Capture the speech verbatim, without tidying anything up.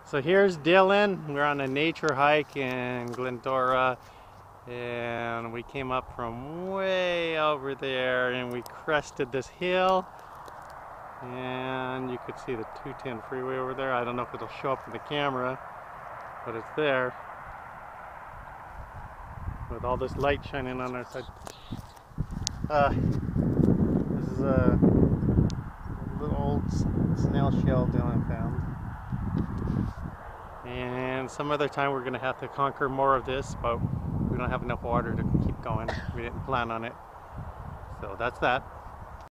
So here's Dylan. We're on a nature hike in Glendora, and we came up from way over there and we crested this hill, and you could see the two ten freeway over there. I don't know if it'll show up in the camera, but it's there with all this light shining on our side. Uh, this is a little old snail shell Dylan found. And some other time we're going to have to conquer more of this, but we don't have enough water to keep going. We didn't plan on it. So that's that.